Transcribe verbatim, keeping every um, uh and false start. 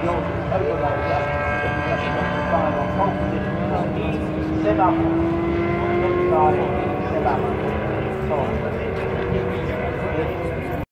yours is overloader, then you just got to find on pole position numbers, seven up, next side, seven up, top.